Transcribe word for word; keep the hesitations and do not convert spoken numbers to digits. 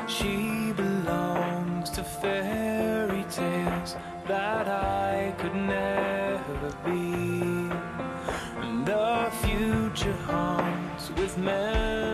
She belongs to fairy tales that I could never be. And the future haunts with memories